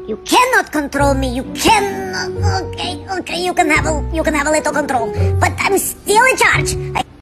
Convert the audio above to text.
You cannot control me. You can. Okay. You can have a little control, but I'm still in charge.